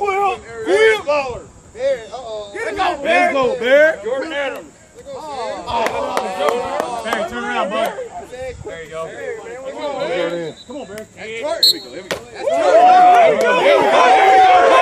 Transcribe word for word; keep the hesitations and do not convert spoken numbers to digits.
Quill. Quill. Baller. Barry, uh-oh. Let's go, Barry. Let's go, Barry. Jordan Adams. Oh. Barry, turn around, bud. There you go. Come on, Barry. Here we go, here we go. There we go. There we go.